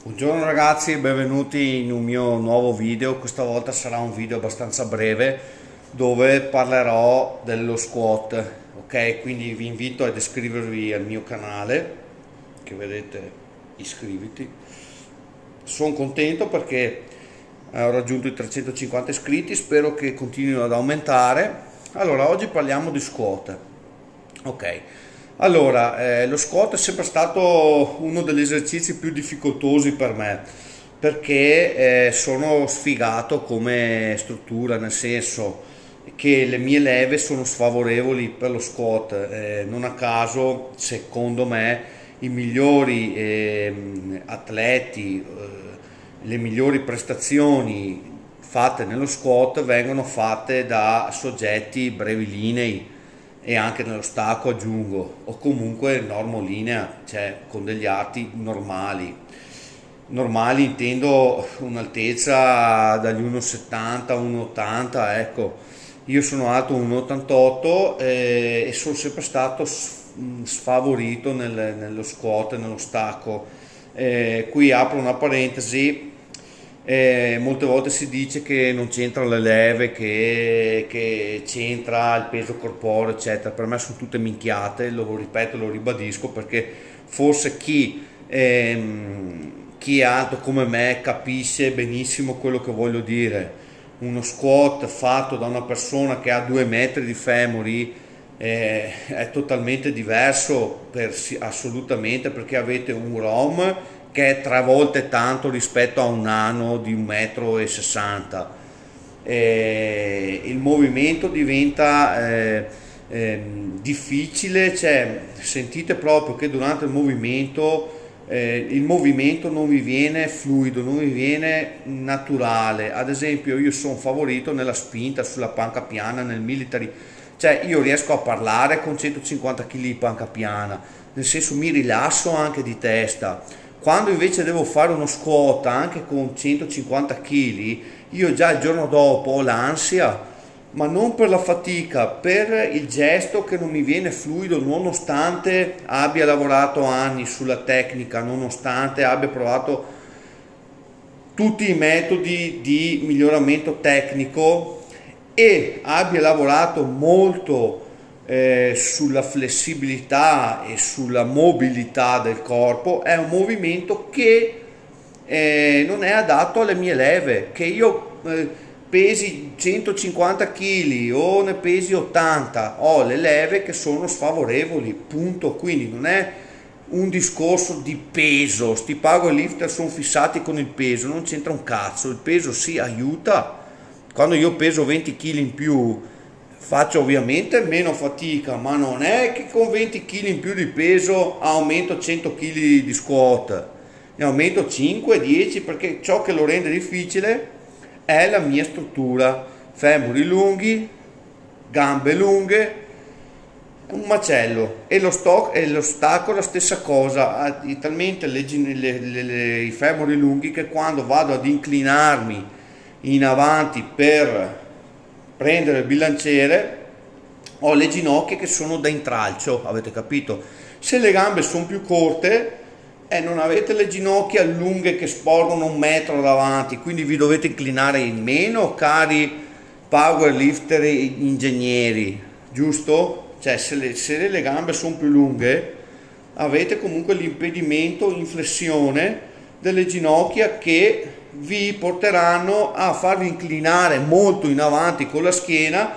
Buongiorno ragazzi, benvenuti in un mio nuovo video. Questa volta sarà un video abbastanza breve dove parlerò dello squat, ok? Quindi vi invito ad iscrivervi al mio canale, che vedete, iscriviti. Sono contento perché ho raggiunto i 350 iscritti, spero che continuino ad aumentare. Allora, oggi parliamo di squat, ok? Allora, lo squat è sempre stato uno degli esercizi più difficoltosi per me perché sono sfigato come struttura, nel senso che le mie leve sono sfavorevoli per lo squat. Non a caso, secondo me, i migliori atleti, le migliori prestazioni fatte nello squat vengono fatte da soggetti brevilinei, e anche nello stacco aggiungo, o comunque normolinea, cioè con degli arti normali. Normali intendo un'altezza dagli 1,70 a 1,80, ecco. Io sono alto 1,88 e sono sempre stato sfavorito nello squat e nello stacco. Qui apro una parentesi. Molte volte si dice che non c'entra le leve, che c'entra il peso corporeo, eccetera. Per me sono tutte minchiate, lo ripeto, lo ribadisco, perché forse chi è alto come me capisce benissimo quello che voglio dire. Uno squat fatto da una persona che ha 2 metri di femori è totalmente diverso, assolutamente, perché avete un ROM che è 3 volte tanto rispetto a un nano di 1,60 m. Il movimento diventa difficile, cioè sentite proprio che durante il movimento non vi viene fluido, non vi viene naturale. Ad esempio, io sono favorito nella spinta sulla panca piana, nel military, cioè io riesco a parlare con 150 kg di panca piana, nel senso mi rilasso anche di testa. Quando invece devo fare uno squat anche con 150 kg, io già il giorno dopo ho l'ansia, ma non per la fatica, per il gesto che non mi viene fluido, nonostante abbia lavorato anni sulla tecnica, nonostante abbia provato tutti i metodi di miglioramento tecnico e abbia lavorato molto sulla flessibilità e sulla mobilità del corpo. È un movimento che non è adatto alle mie leve, che io pesi 150 kg o ne pesi 80, ho le leve che sono sfavorevoli, punto. Quindi non è un discorso di peso, sti power lifter sono fissati con il peso, non c'entra un cazzo. Il peso si aiuta. Quando io peso 20 kg in più faccio ovviamente meno fatica, ma non è che con 20 kg in più di peso aumento 100 kg di squat, ne aumento 5-10, perché ciò che lo rende difficile è la mia struttura: femori lunghi, gambe lunghe, un macello. E lo stacco la stessa cosa, ha talmente i femori lunghi che quando vado ad inclinarmi in avanti per prendere il bilanciere ho le ginocchia che sono da intralcio, avete capito? Se le gambe sono più corte non avete le ginocchia lunghe che sporgono 1 metro davanti, quindi vi dovete inclinare in meno, cari power lifter e ingegneri, giusto? Cioè se le gambe sono più lunghe avete comunque l'impedimento in flessione delle ginocchia che vi porteranno a farvi inclinare molto in avanti con la schiena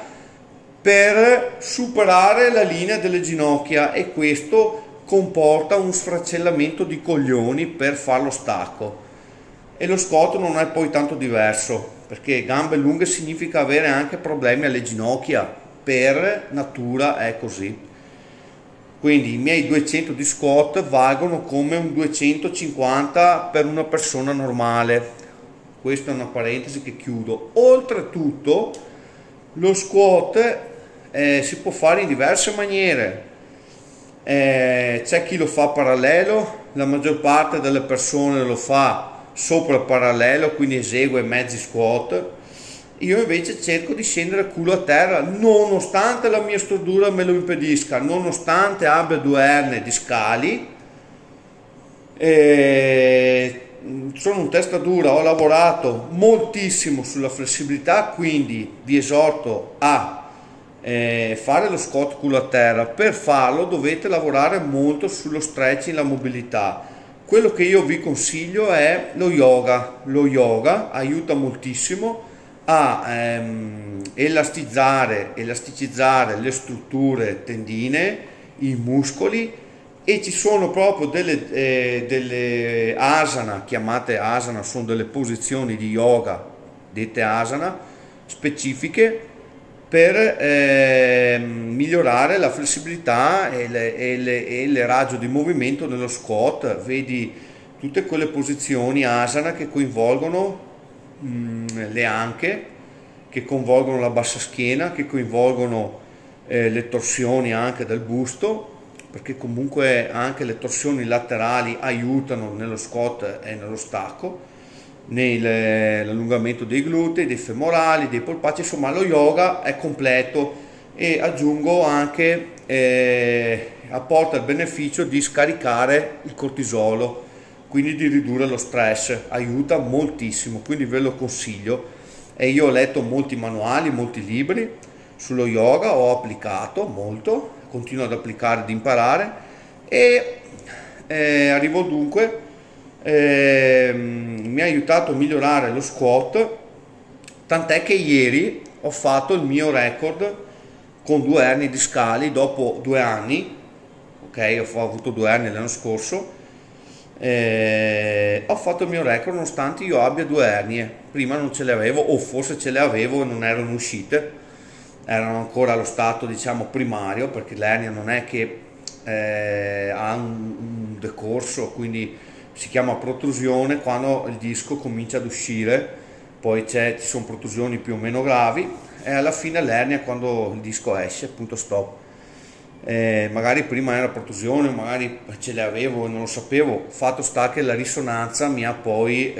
per superare la linea delle ginocchia, e questo comporta un sfracellamento di coglioni per fare lo stacco. E lo squat non è poi tanto diverso, perché gambe lunghe significa avere anche problemi alle ginocchia, per natura è così. Quindi i miei 200 di squat valgono come un 250 per una persona normale. Questa è una parentesi che chiudo. Oltretutto lo squat si può fare in diverse maniere. C'è chi lo fa parallelo, la maggior parte delle persone lo fa sopra il parallelo, quindi esegue mezzi squat. Io invece cerco di scendere culo a terra, nonostante la mia struttura me lo impedisca, nonostante abbia 2 erne discali, sono un testadura, ho lavorato moltissimo sulla flessibilità, quindi vi esorto a fare lo squat culo a terra. Per farlo dovete lavorare molto sullo stretching, la mobilità. Quello che io vi consiglio è lo yoga aiuta moltissimo a elasticizzare le strutture tendine, i muscoli, e ci sono proprio delle asana, chiamate asana, sono delle posizioni di yoga dette asana specifiche per migliorare la flessibilità e il raggio di movimento nello squat. Vedi tutte quelle posizioni asana che coinvolgono le anche, che coinvolgono la bassa schiena, che coinvolgono le torsioni anche del busto, perché comunque anche le torsioni laterali aiutano nello squat e nello stacco, nell'allungamento dei glutei, dei femorali, dei polpacci. Insomma, lo yoga è completo, e aggiungo anche apporta il beneficio di scaricare il cortisolo, quindi di ridurre lo stress, aiuta moltissimo, quindi ve lo consiglio. E io ho letto molti manuali, molti libri sullo yoga, ho applicato molto, continuo ad applicare, ad imparare, e arrivo dunque, mi ha aiutato a migliorare lo squat, tant'è che ieri ho fatto il mio record con 2 ernie discali dopo 2 anni. Ok, ho avuto 2 ernie l'anno scorso, ho fatto il mio record nonostante io abbia 2 ernie. Prima non ce le avevo, o forse ce le avevo e non erano uscite, erano ancora allo stato, diciamo, primario, perché l'ernia non è che ha un decorso, quindi si chiama protrusione quando il disco comincia ad uscire. Poi ci sono protrusioni più o meno gravi, e alla fine l'ernia quando il disco esce, appunto, stop. Magari prima era protrusione, magari ce le avevo e non lo sapevo. Fatto sta che la risonanza mi ha poi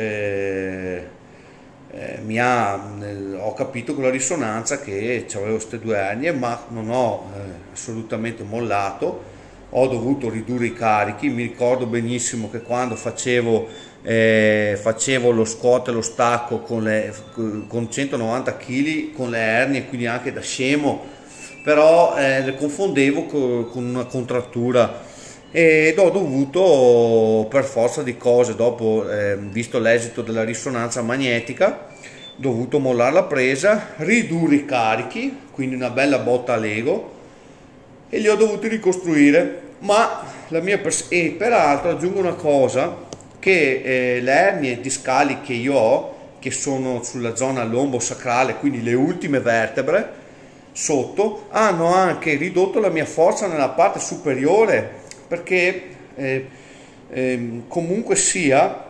ho capito con la risonanza che avevo queste 2 ernie, ma non ho assolutamente mollato. Ho dovuto ridurre i carichi. Mi ricordo benissimo che quando facevo lo squat e lo stacco con 190 kg con le ernie, quindi anche da scemo, però le confondevo con una contrattura, ed ho dovuto, per forza di cose, dopo visto l'esito della risonanza magnetica, dovuto mollare la presa, ridurre i carichi, quindi una bella botta all'ego, e li ho dovuti ricostruire. Ma e peraltro aggiungo una cosa, che le ernie discali che io ho, che sono sulla zona lombo-sacrale, quindi le ultime vertebre sotto, hanno anche ridotto la mia forza nella parte superiore, perché comunque sia,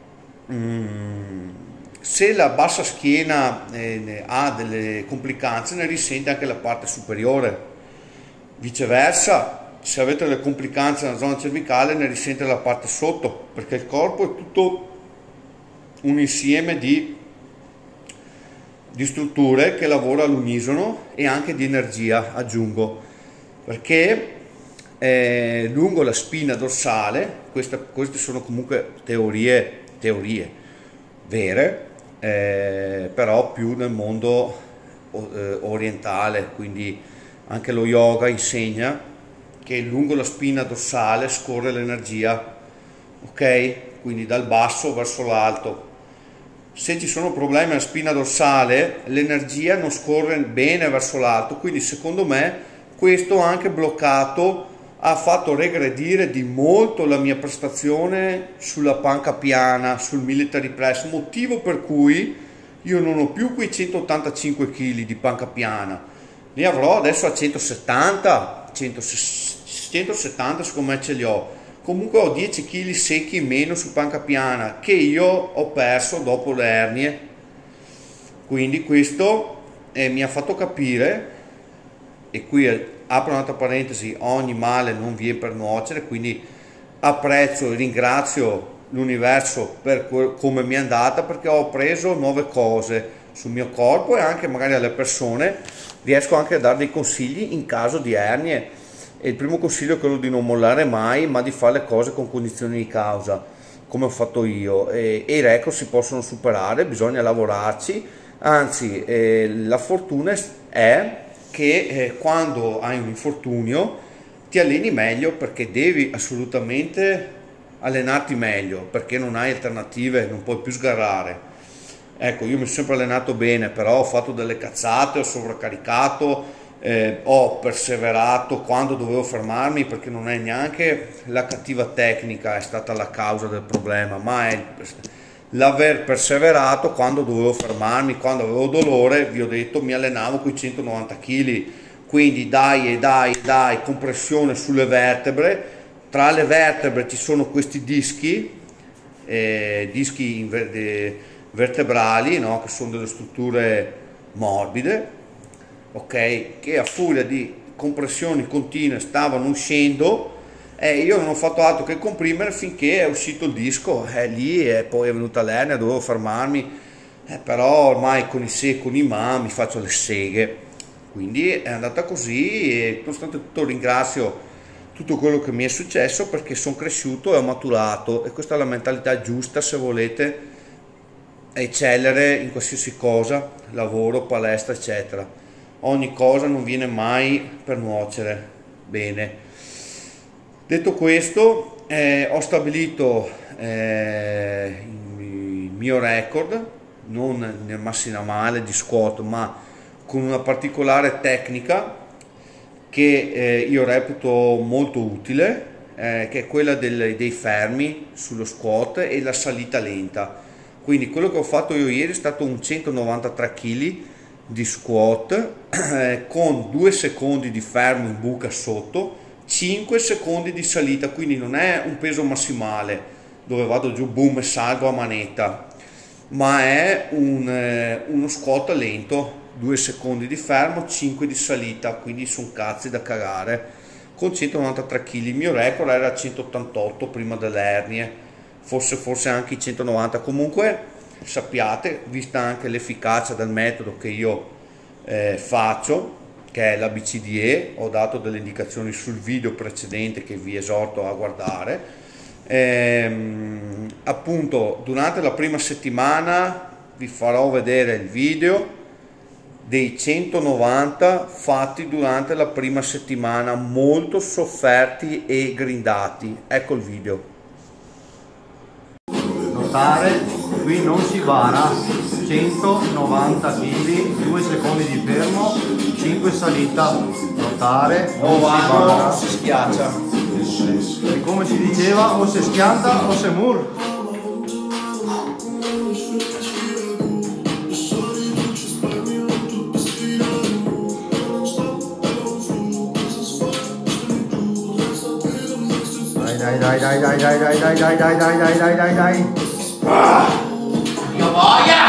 se la bassa schiena ha delle complicanze, ne risente anche la parte superiore. Viceversa, se avete delle complicanze nella zona cervicale, ne risente la parte sotto, perché il corpo è tutto un insieme di strutture che lavora all'unisono, e anche di energia, aggiungo, perché lungo la spina dorsale, queste sono comunque teorie vere, però più nel mondo orientale, quindi anche lo yoga insegna che lungo la spina dorsale scorre l'energia, ok? Quindi dal basso verso l'alto. Se ci sono problemi alla spina dorsale, l'energia non scorre bene verso l'alto, quindi secondo me questo anche bloccato ha fatto regredire di molto la mia prestazione sulla panca piana, sul military press, motivo per cui io non ho più quei 185 kg di panca piana, ne avrò adesso a 170, 170 secondo me ce li ho. Comunque ho 10 kg secchi in meno su panca piana, che io ho perso dopo le ernie. Quindi questo mi ha fatto capire, e qui apro un'altra parentesi, ogni male non viene per nuocere, quindi apprezzo e ringrazio l'universo per come mi è andata, perché ho preso nuove cose sul mio corpo, e anche magari alle persone riesco anche a dare dei consigli in caso di ernie. E il primo consiglio è quello di non mollare mai, ma di fare le cose con cognizione di causa. come ho fatto io, e i record si possono superare, bisogna lavorarci, anzi la fortuna è che quando hai un infortunio ti alleni meglio, perché devi assolutamente allenarti meglio, perché non hai alternative, non puoi più sgarrare. Ecco, io mi sono sempre allenato bene, però ho fatto delle cazzate, ho sovraccaricato, ho perseverato quando dovevo fermarmi, perché non è neanche la cattiva tecnica è stata la causa del problema, ma è l'aver perseverato quando dovevo fermarmi, quando avevo dolore. Vi ho detto, mi allenavo con i 190 kg, quindi dai, compressione sulle vertebre. Tra le vertebre ci sono questi dischi vertebrali, no? Che sono delle strutture morbide, ok, che a furia di compressioni continue stavano uscendo, e io non ho fatto altro che comprimere finché è uscito il disco, lì, e poi è venuta l'ernia, dovevo fermarmi, però ormai con i se e con i ma mi faccio le seghe, quindi è andata così, e nonostante tutto ringrazio tutto quello che mi è successo, perché sono cresciuto e ho maturato, e questa è la mentalità giusta se volete eccellere in qualsiasi cosa, lavoro, palestra, eccetera. Ogni cosa non viene mai per nuocere. Bene. Detto questo, ho stabilito il mio record, non nel massimale di squat, ma con una particolare tecnica che io reputo molto utile, che è quella dei fermi sullo squat e la salita lenta. Quindi quello che ho fatto io ieri è stato un 193 kg di squat con 2 secondi di fermo in buca sotto, 5 secondi di salita, quindi non è un peso massimale dove vado giù boom e salgo a manetta, ma è uno squat lento, 2 secondi di fermo, 5 di salita, quindi sono cazzi da cagare, con 193 kg. Il mio record era 188 prima delle ernie, forse anche i 190. Comunque sappiate, vista anche l'efficacia del metodo che io faccio, che è l'ABCDE, ho dato delle indicazioni sul video precedente che vi esorto a guardare. Appunto, durante la prima settimana vi farò vedere il video dei 190 fatti durante la prima settimana, molto sofferti e grindati. Ecco il video. Notare, qui non si bara, 190 kg, 2 secondi di fermo, 5 salita. Notare, non si bara, si schiaccia. E come si diceva, o se schianta o se mur. Dai. Io voglia!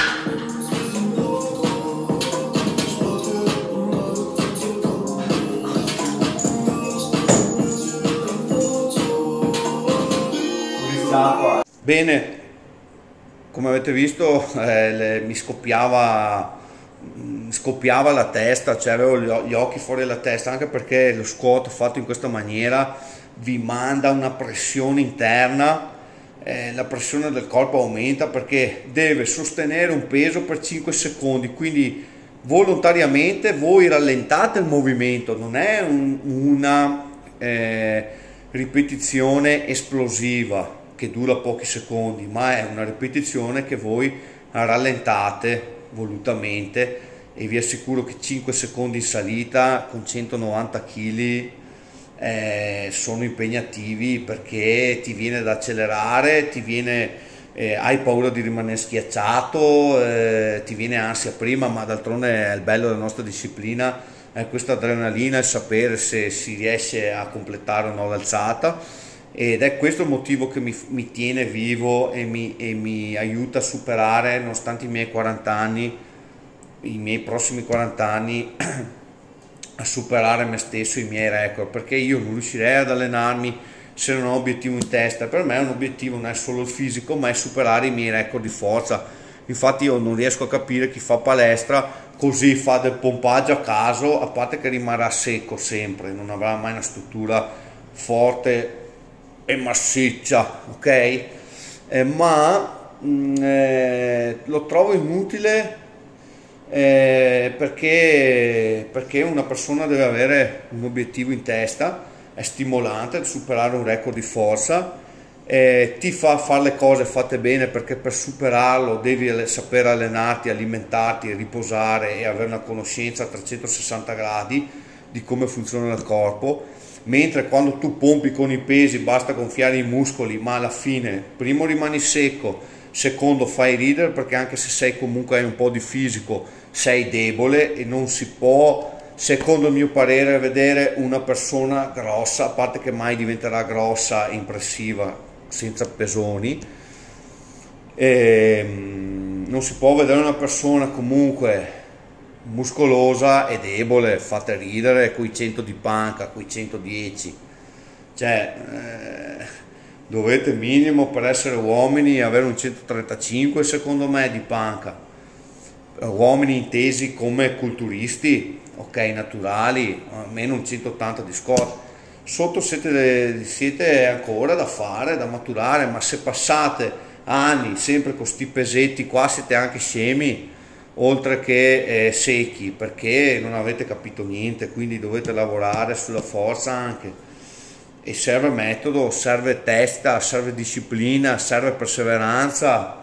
Bene, come avete visto mi scoppiava la testa, cioè avevo gli occhi fuori dalla testa, anche perché lo squat fatto in questa maniera vi manda una pressione interna, la pressione del corpo aumenta perché deve sostenere un peso per 5 secondi, quindi volontariamente voi rallentate il movimento, non è una ripetizione esplosiva che dura pochi secondi, ma è una ripetizione che voi rallentate volutamente, e vi assicuro che 5 secondi in salita con 190 kg sono impegnativi, perché ti viene da accelerare, hai paura di rimanere schiacciato, ti viene ansia prima, ma d'altronde è il bello della nostra disciplina, è questa adrenalina, il sapere se si riesce a completare o no l'alzata, ed è questo il motivo che mi tiene vivo e mi aiuta a superare, nonostante i miei 40 anni, i miei prossimi 40 anni, a superare me stesso, i miei record, perché io non riuscirei ad allenarmi se non ho obiettivo in testa. Per me un obiettivo non è solo il fisico, ma è superare i miei record di forza. Infatti io non riesco a capire chi fa palestra così, fa del pompaggio a caso, a parte che rimarrà secco sempre, non avrà mai una struttura forte e massiccia, ok? ma lo trovo inutile, perché una persona deve avere un obiettivo in testa, è stimolante superare un record di forza, ti fa fare le cose fatte bene, perché per superarlo devi saper allenarti, alimentarti, riposare e avere una conoscenza a 360 gradi di come funziona il corpo. Mentre quando tu pompi con i pesi basta gonfiare i muscoli, ma alla fine primo rimani secco, secondo fai ridere, perché anche se sei comunque hai un po' di fisico sei debole, e non si può, secondo il mio parere, vedere una persona grossa, a parte che mai diventerà grossa e impressiva senza pesoni, non si può vedere una persona comunque muscolosa e debole, fate ridere, coi 100 di panca, coi 110, cioè dovete minimo, per essere uomini, avere un 135 secondo me di panca, uomini intesi come culturisti, ok, naturali, almeno un 180 di squat. Sotto siete ancora da fare, da maturare, ma se passate anni sempre con sti pesetti qua siete anche scemi, oltre che secchi, perché non avete capito niente, quindi dovete lavorare sulla forza anche, e serve metodo, serve testa, serve disciplina, serve perseveranza,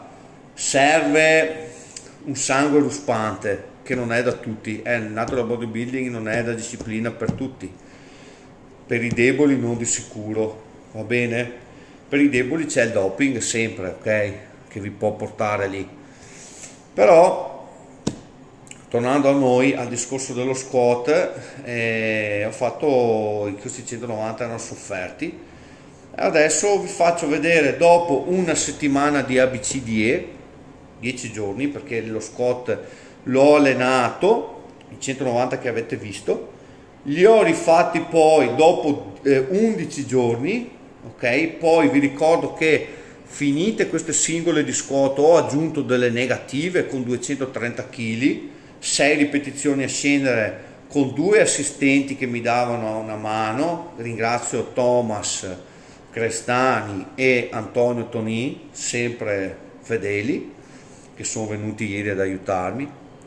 serve un sangue ruspante che non è da tutti, il natural bodybuilding non è da disciplina per tutti, per i deboli non di sicuro, va bene? Per i deboli c'è il doping sempre, ok, che vi può portare lì. Però tornando a noi, al discorso dello squat, ho fatto questi 190, erano sofferti. Adesso vi faccio vedere, dopo una settimana di ABCDE, 10 giorni, perché lo squat l'ho allenato, i 190 che avete visto, li ho rifatti poi dopo 11 giorni, ok? Poi vi ricordo che finite queste singole di squat ho aggiunto delle negative con 230 kg, 6 ripetizioni a scendere con 2 assistenti che mi davano una mano, ringrazio Thomas Crestani e Antonio Toni, sempre fedeli, che sono venuti ieri ad aiutarmi,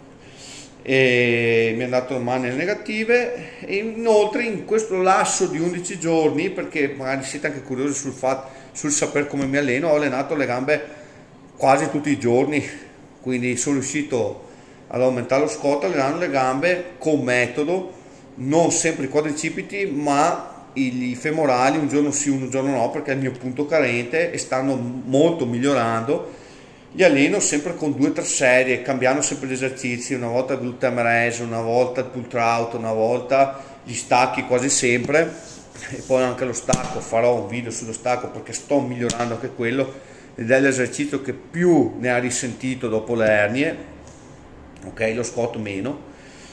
e mi hanno dato mani negative. E inoltre in questo lasso di 11 giorni, perché magari siete anche curiosi sul saper come mi alleno, ho allenato le gambe quasi tutti i giorni, quindi sono riuscito ad aumentare lo squat allenando le gambe con metodo, non sempre i quadricipiti ma i femorali, un giorno sì un giorno no, perché è il mio punto carente e stanno molto migliorando. Li alleno sempre con 2 o 3 serie, cambiando sempre gli esercizi, una volta il glutei raise, una volta il pull trout, una volta gli stacchi, quasi sempre, e poi anche lo stacco, farò un video sullo stacco perché sto migliorando anche quello, ed è l'esercizio che più ne ha risentito dopo le ernie, ok, lo squat meno.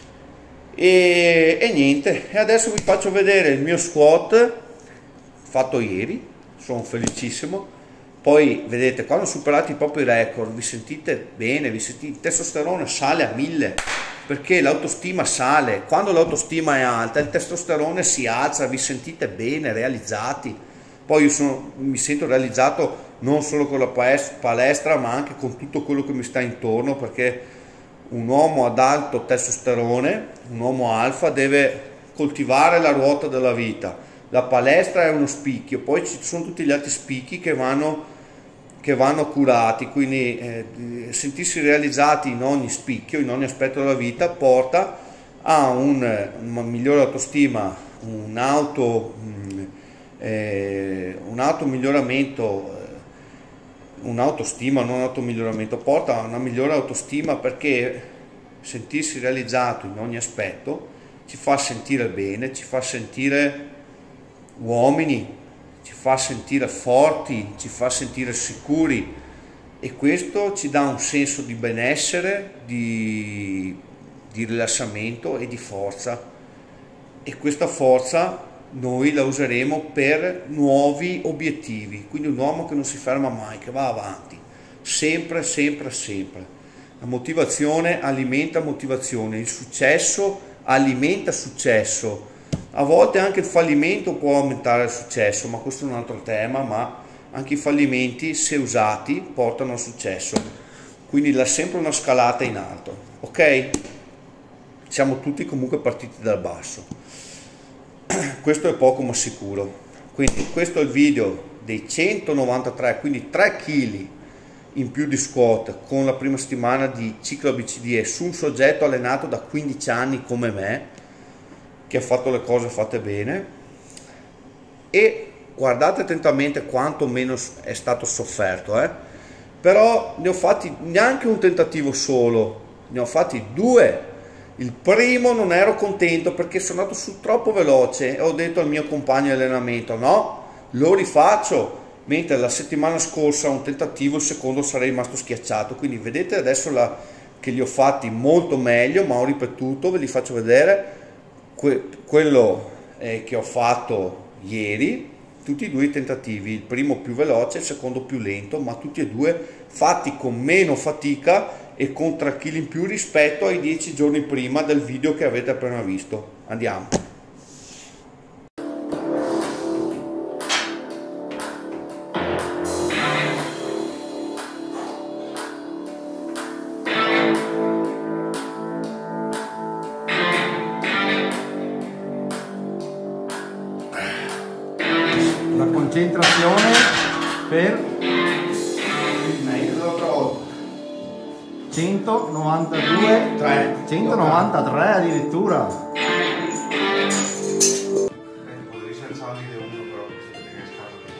E niente, e adesso vi faccio vedere il mio squat fatto ieri, sono felicissimo. Poi vedete, quando superate i propri record vi sentite bene, il testosterone sale a 1000, perché l'autostima sale. Quando l'autostima è alta il testosterone si alza, vi sentite bene, realizzati. Poi io mi sento realizzato non solo con la palestra ma anche con tutto quello che mi sta intorno, perché un uomo ad alto testosterone, un uomo alfa, deve coltivare la ruota della vita. La palestra è uno spicchio, poi ci sono tutti gli altri spicchi che vanno curati, quindi sentirsi realizzati in ogni spicchio, in ogni aspetto della vita, porta a una migliore autostima, un auto miglioramento, un'autostima, non un automiglioramento, porta a una migliore autostima, perché sentirsi realizzato in ogni aspetto ci fa sentire bene, ci fa sentire uomini, ci fa sentire forti, ci fa sentire sicuri, e questo ci dà un senso di benessere, di rilassamento e di forza, e questa forza noi la useremo per nuovi obiettivi. Quindi un uomo che non si ferma mai, che va avanti sempre sempre sempre. La motivazione alimenta motivazione, il successo alimenta successo. A volte anche il fallimento può aumentare il successo, ma questo è un altro tema, ma anche i fallimenti, se usati, portano al successo. Quindi sempre una scalata in alto, ok? Siamo tutti comunque partiti dal basso. Questo è poco ma sicuro. Quindi questo è il video dei 193, quindi 3 kg in più di squat con la prima settimana di ciclo ABCDE su un soggetto allenato da 15 anni come me, che ha fatto le cose fatte bene. E guardate attentamente quanto meno è stato sofferto, però ne ho fatti neanche un tentativo solo, ne ho fatti 2. Il primo non ero contento perché sono andato su troppo veloce e ho detto al mio compagno di allenamento no, lo rifaccio, mentre la settimana scorsa un tentativo, il secondo sarei rimasto schiacciato. Quindi vedete adesso che li ho fatti molto meglio, ma ho ripetuto, ve li faccio vedere quello che ho fatto ieri, tutti e 2 i tentativi, il primo più veloce, il secondo più lento, ma tutti e 2 fatti con meno fatica e con 3 kg in più rispetto ai 10 giorni prima del video che avete appena visto. Andiamo. La concentrazione per 192, 193 addirittura. Podevi alzarli di uno, però se te ne scatta di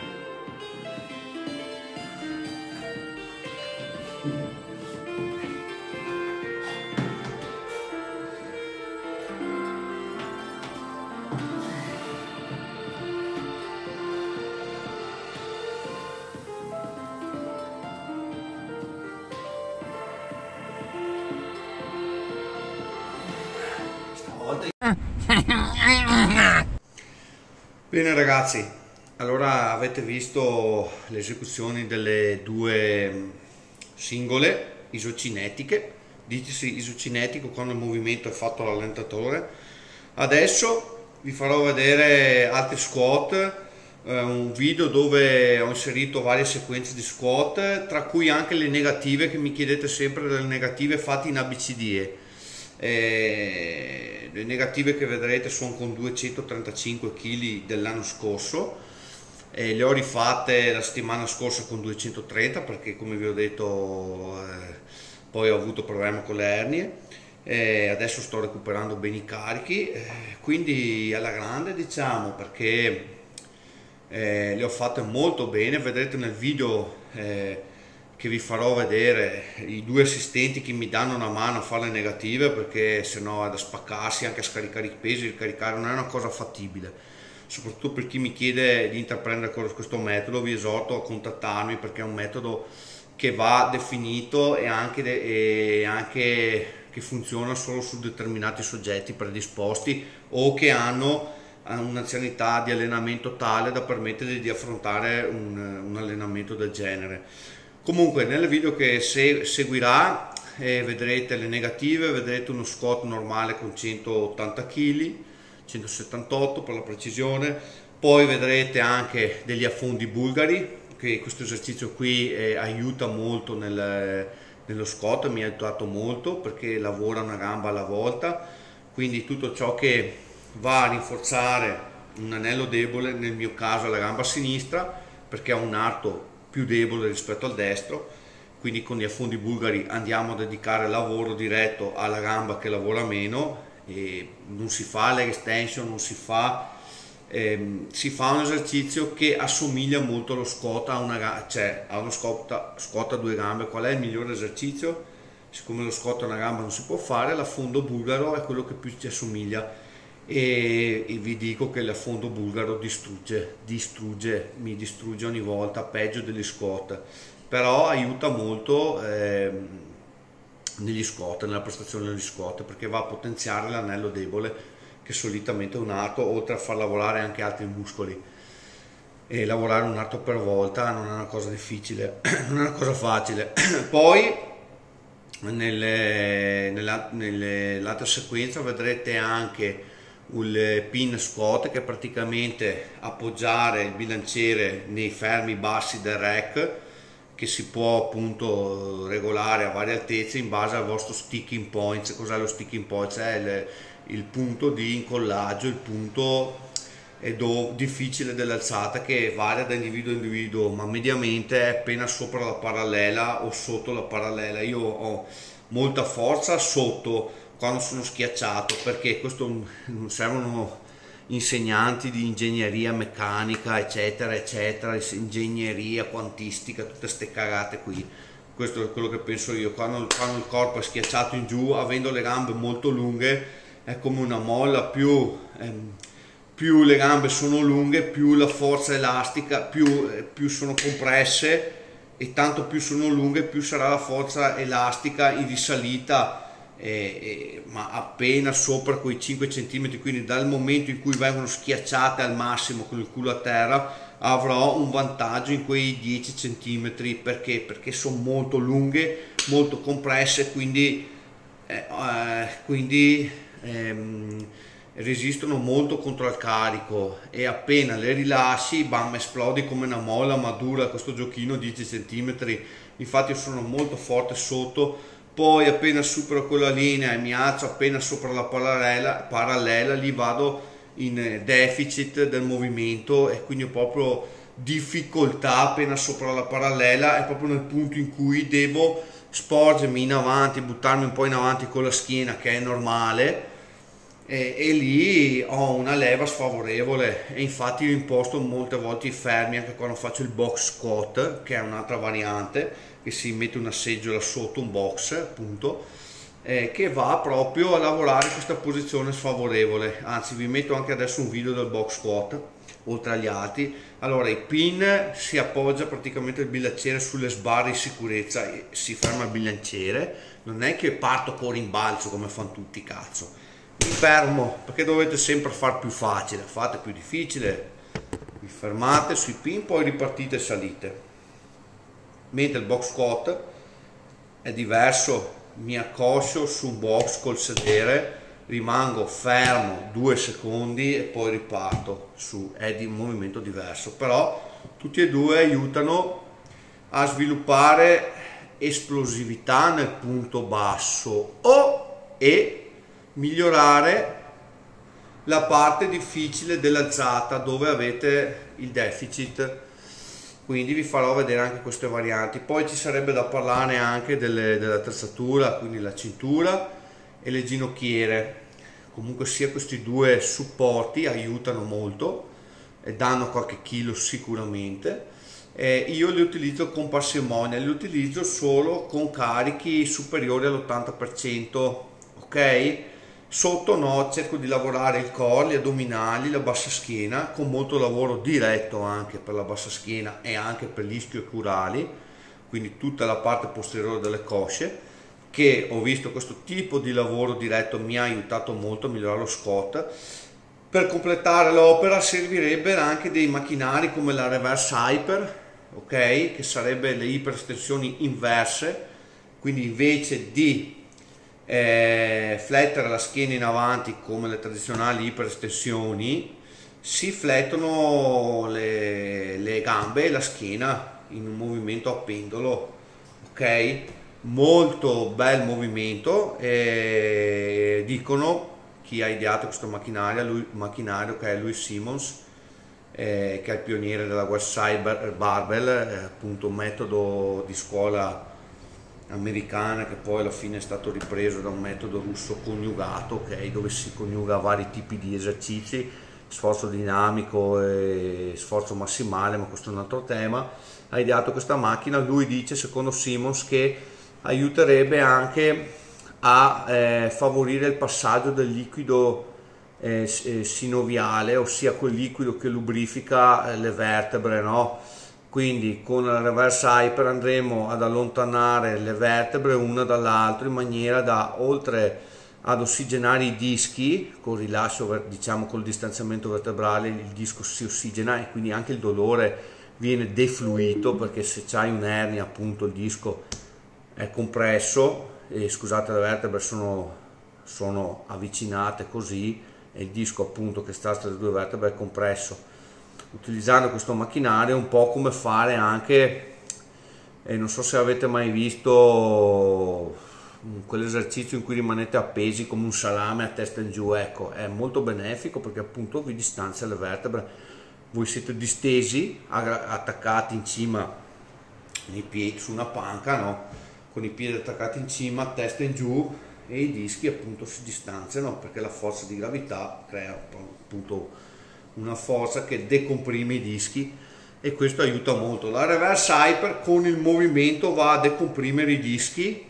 Bene ragazzi, allora avete visto le esecuzioni delle 2 singole isocinetiche, ditesi isocinetico quando il movimento è fatto all'allentatore. Adesso vi farò vedere altri squat, un video dove ho inserito varie sequenze di squat, tra cui anche le negative, che mi chiedete sempre delle negative fatte in ABCDE. Le negative che vedrete sono con 235 kg dell'anno scorso, le ho rifatte la settimana scorsa con 230 perché, come vi ho detto, poi ho avuto problemi con le ernie, adesso sto recuperando bene i carichi, quindi alla grande, diciamo, perché le ho fatte molto bene. Vedrete nel video che vi farò vedere i 2 assistenti che mi danno una mano a fare le negative, perché sennò è da spaccarsi anche a scaricare i pesi. Ricaricare non è una cosa fattibile, soprattutto per chi mi chiede di intraprendere questo metodo. Vi esorto a contattarmi perché è un metodo che va definito e anche che funziona solo su determinati soggetti predisposti o che hanno un'anzianità di allenamento tale da permettere di affrontare un allenamento del genere. Comunque nel video che seguirà vedrete le negative, vedrete uno squat normale con 180 kg, 178 per la precisione, poi vedrete anche degli affondi bulgari, che questo esercizio qui aiuta molto nello squat, mi ha aiutato molto perché lavora una gamba alla volta, quindi tutto ciò che va a rinforzare un anello debole, nel mio caso la gamba sinistra, perché ha un arto più debole rispetto al destro, quindi con gli affondi bulgari andiamo a dedicare lavoro diretto alla gamba che lavora meno, e non si fa leg extension, non si fa un esercizio che assomiglia molto allo squat a uno squat a 2 gambe. Qual è il migliore esercizio? Siccome lo squat a una gamba non si può fare, l'affondo bulgaro è quello che più ci assomiglia, e vi dico che l'affondo bulgaro mi distrugge ogni volta, peggio degli squat, però aiuta molto negli squat, nella prestazione degli squat, perché va a potenziare l'anello debole che solitamente è un arto, oltre a far lavorare anche altri muscoli. E lavorare un arto per volta non è una cosa difficile, non è una cosa facile. Poi nell'altra sequenza vedrete anche il pin squat, che è praticamente appoggiare il bilanciere nei fermi bassi del rack, che si può appunto regolare a varie altezze in base al vostro sticking points. Cos'è lo sticking points? È il punto di incollaggio, il punto difficile dell'alzata, che varia da individuo a individuo, ma mediamente è appena sopra la parallela o sotto la parallela. Io ho molta forza sotto quando sono schiacciato, perché questo non servono insegnanti di ingegneria meccanica eccetera eccetera, ingegneria quantistica, tutte ste cagate qui. Questo è quello che penso io. Quando il corpo è schiacciato in giù, avendo le gambe molto lunghe, è come una molla, più le gambe sono lunghe, più la forza elastica, più sono compresse, e tanto più sono lunghe più sarà la forza elastica in risalita, ma appena sopra quei 5 cm. Quindi dal momento in cui vengono schiacciate al massimo con il culo a terra, avrò un vantaggio in quei 10 cm. Perché sono molto lunghe, molto compresse, quindi resistono molto contro il carico, e appena le rilasci, bam, esplodi come una molla, ma dura questo giochino 10 cm. Infatti io sono molto forte sotto, poi appena supero quella linea e mi alzo appena sopra la parallela, lì vado in deficit del movimento, e quindi ho proprio difficoltà appena sopra la parallela. È proprio nel punto in cui devo sporgermi in avanti, buttarmi un po' in avanti con la schiena, che è normale, e lì ho una leva sfavorevole. E infatti io imposto molte volte i fermi anche quando faccio il box squat, che è un'altra variante, che si mette una seggiola sotto, un box appunto, che va proprio a lavorare questa posizione sfavorevole. Anzi, vi metto anche adesso un video del box squat oltre agli altri. Allora, i pin, si appoggia praticamente il bilanciere sulle sbarre di sicurezza e si ferma il bilanciere. Non è che parto con rimbalzo come fanno tutti, cazzo. Mi fermo, perché dovete sempre far più facile, fate più difficile, vi fermate sui pin, poi ripartite e salite. Mentre il box squat è diverso, mi accoscio su un box col sedere, rimango fermo 2 secondi e poi riparto su. È di un movimento diverso, però tutti e due aiutano a sviluppare esplosività nel punto basso e migliorare la parte difficile dell'alzata, dove avete il deficit. Quindi vi farò vedere anche queste varianti. Poi ci sarebbe da parlare anche dell'attrezzatura, quindi la cintura e le ginocchiere. Comunque sia, questi due supporti aiutano molto e danno qualche chilo sicuramente. Io li utilizzo con parsimonia, li utilizzo solo con carichi superiori all'80%, ok? Sotto no, cerco di lavorare il core, gli addominali, la bassa schiena, con molto lavoro diretto anche per la bassa schiena e anche per gli ischio-curali, quindi tutta la parte posteriore delle cosce, che ho visto questo tipo di lavoro diretto mi ha aiutato molto a migliorare lo squat. Per completare l'opera servirebbe anche dei macchinari come la reverse hyper, ok, che sarebbe le iperestensioni inverse, quindi invece di flettere la schiena in avanti come le tradizionali iperestensioni, si flettono le gambe e la schiena in un movimento a pendolo, ok? Molto bel movimento. Dicono, chi ha ideato questo macchinario, che è Louis Simmons, che è il pioniere della Westside Barbell, appunto un metodo di scuola americana che poi alla fine è stato ripreso da un metodo russo coniugato, ok, dove si coniuga vari tipi di esercizi, sforzo dinamico e sforzo massimale, ma questo è un altro tema. Ha ideato questa macchina. Lui dice, secondo Simmons, che aiuterebbe anche a favorire il passaggio del liquido sinoviale, ossia quel liquido che lubrifica le vertebre, no? Quindi con la reverse hyper andremo ad allontanare le vertebre una dall'altra, in maniera da, oltre ad ossigenare i dischi col rilascio, diciamo col distanziamento vertebrale, il disco si ossigena e quindi anche il dolore viene defluito, perché se c'hai un'ernia appunto il disco è compresso e, scusate, le vertebre sono avvicinate così, e il disco appunto che sta tra le due vertebre è compresso. Utilizzando questo macchinario è un po' come fare anche, non so se avete mai visto quell'esercizio in cui rimanete appesi come un salame a testa in giù, ecco, è molto benefico perché appunto vi distanzia le vertebre, voi siete distesi, attaccati in cima nei piedi su una panca, no? Con i piedi attaccati in cima, testa in giù, e i dischi appunto si distanziano perché la forza di gravità crea appunto una forza che decomprime i dischi, e questo aiuta molto. La reverse hyper con il movimento va a decomprimere i dischi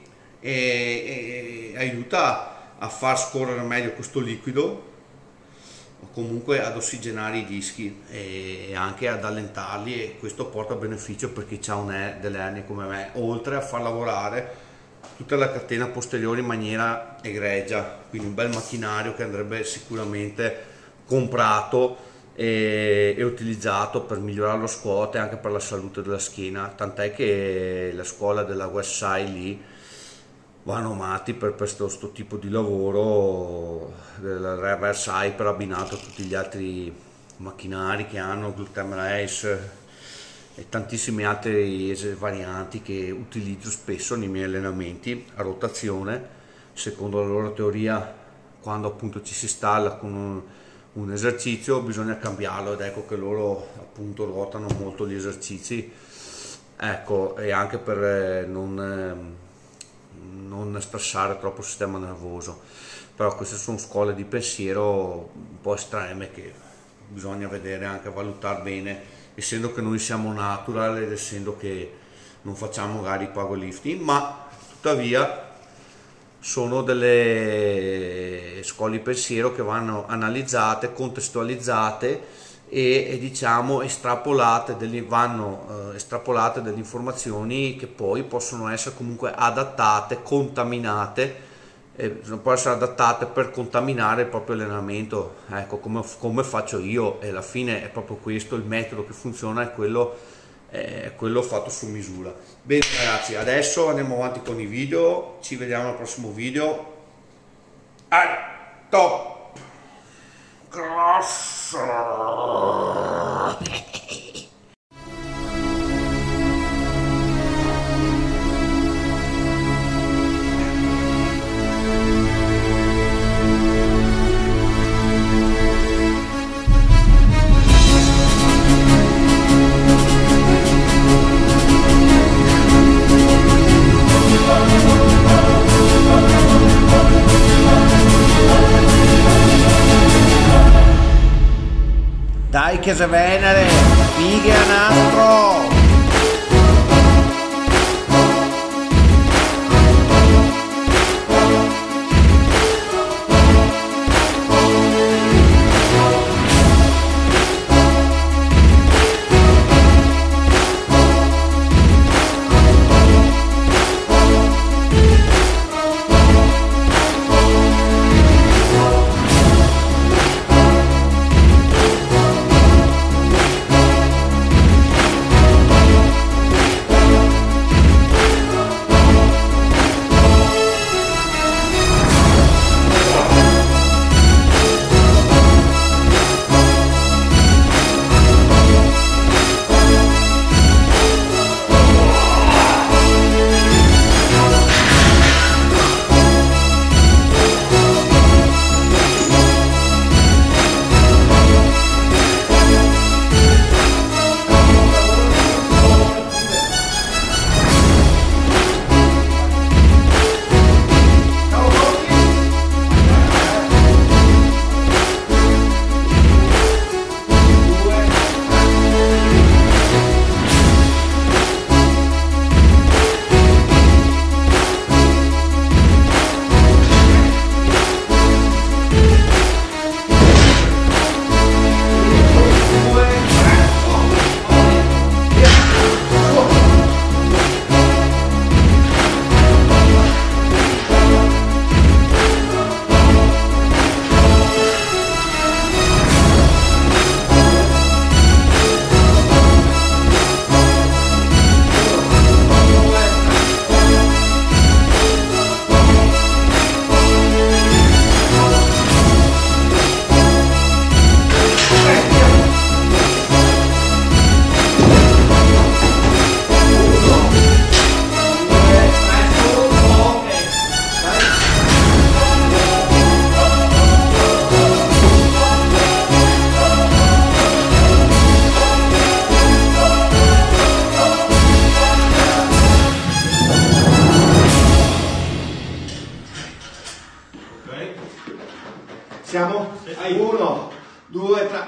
e aiuta a far scorrere meglio questo liquido, o comunque ad ossigenare i dischi e anche ad allentarli, e questo porta beneficio per chi ha delle ernie come me, oltre a far lavorare tutta la catena posteriore in maniera egregia. Quindi un bel macchinario che andrebbe sicuramente comprato e utilizzato per migliorare lo squat e anche per la salute della schiena, tant'è che la scuola della Westside lì vanno matti per questo tipo di lavoro del reverse hyper abbinato a tutti gli altri macchinari che hanno, gluten race e tantissime altre varianti che utilizzo spesso nei miei allenamenti a rotazione. Secondo la loro teoria, quando appunto ci si installa con un esercizio bisogna cambiarlo, ed ecco che loro appunto ruotano molto gli esercizi, ecco, e anche per non stressare troppo il sistema nervoso. Però queste sono scuole di pensiero un po' estreme che bisogna vedere, anche valutare bene, essendo che noi siamo natural ed essendo che non facciamo magari powerlifting, ma tuttavia sono delle scuole di pensiero che vanno analizzate, contestualizzate e diciamo estrapolate estrapolate delle informazioni che poi possono essere comunque adattate, contaminate, possono essere adattate per contaminare il proprio allenamento, ecco, come faccio io, e alla fine è proprio questo il metodo che funziona, è quello fatto su misura. Bene ragazzi, adesso andiamo avanti con i video, ci vediamo al prossimo video. Top! Dai che se venere, fighe a nastro! Dai, 1, 2, 3.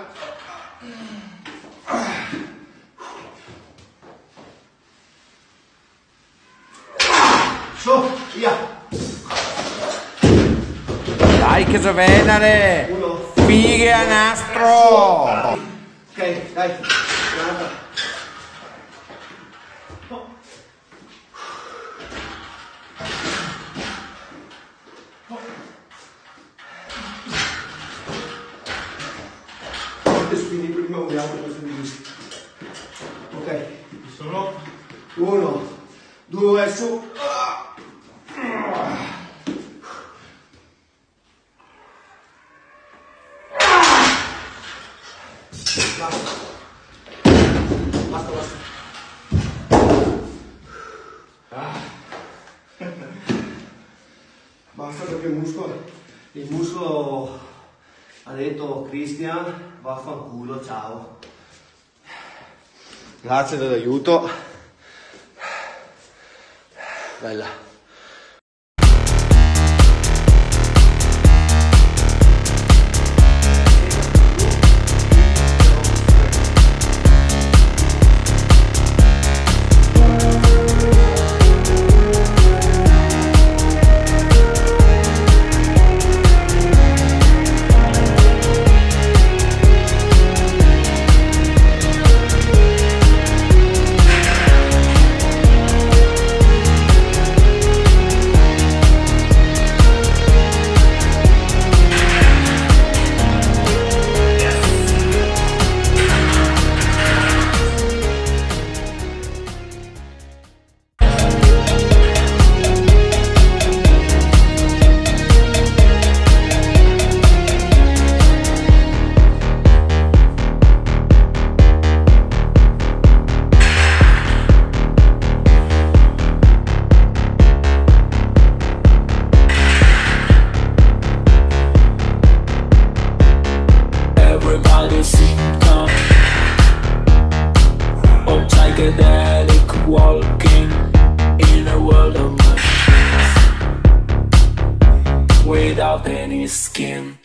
Su, via. Dai che so venere! Fighe a nastro! Ok, dai. Guarda. Quindi prima muoviamo questo di qui. Ok, sono 1, 2, su. Basta, basta. Basta perché il muscolo ha detto Christian, vaffanculo, ciao. Grazie dell'aiuto. Bella. Psychedelic walking in a world of machines without any skin.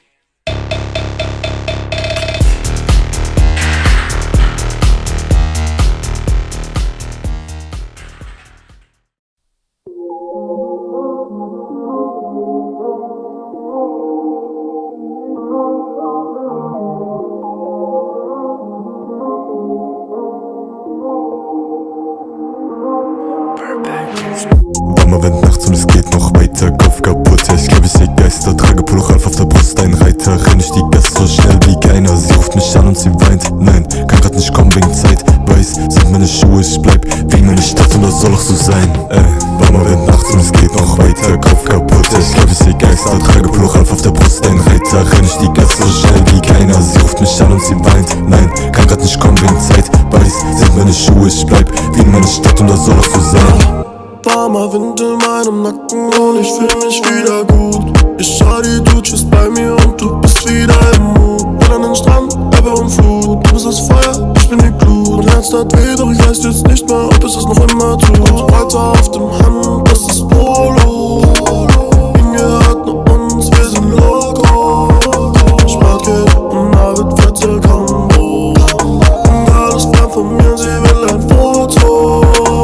Warmer Wind nachts und es geht noch weiter. Kopf kaputt, ja ich glaube ich sehe Geister. Trage Polo Ralf auf der Brust, ein Reiter. Renn ich die Gasse so schnell wie keiner. Sie ruft mich an und sie weint. Nein, kann grad nicht kommen wegen Zeit. Weiß, sind meine Schuhe, ich bleib wie meine Stadt und das soll auch so sein. Warmer Wind nachts und es geht noch weiter. Kopf kaputt, ja ich glaube ich sehe Geister. Trage Polo Ralf auf der Brust, ein Reiter. Renn ich die Gasse so schnell wie keiner. Sie ruft mich an und sie weint. Nein, kann grad nicht kommen wegen Zeit. Weiß, sind meine Schuhe, ich bleib wie in meiner Stadt und das soll auch so sein. Warmer Wind in meinem Nacken und ich fühl mich wieder gut. Ich schau dir, du chillst bei mir und du bist wieder im Mut. Bin an den Strand, Ebbe und Flut. Du bist das Feuer, ich bin die Glut. Mein Herz tat weh, doch ich weiß jetzt nicht mehr, ob es noch immer tut. Breiter auf dem Hand, das ist Polo. Ihnen gehört nur uns, wir sind Loco. Sportgeht und da wird Viertel Combo. Und alles fern von mir, sie will ein Foto.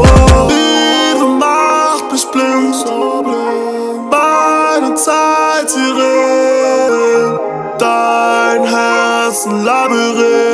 Meine Zeit, sie rennt, dein Herz ein Labyrinth.